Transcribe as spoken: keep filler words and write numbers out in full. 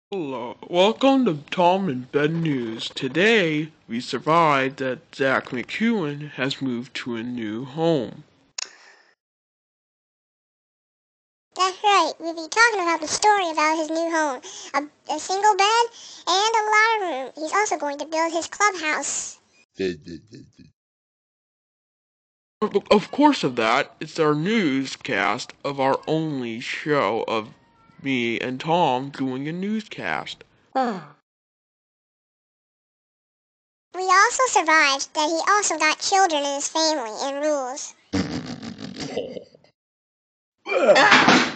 Hello, welcome to Tom and Ben News. Today, we survived that Zach McEwen has moved to a new home. That's right. We'll be talking about the story about his new home. A, a single bed and a lot of room. He's also going to build his clubhouse. Of course of that, it's our newscast of our only show of me and Tom doing a newscast. We also survived that he also got children in his family and rules.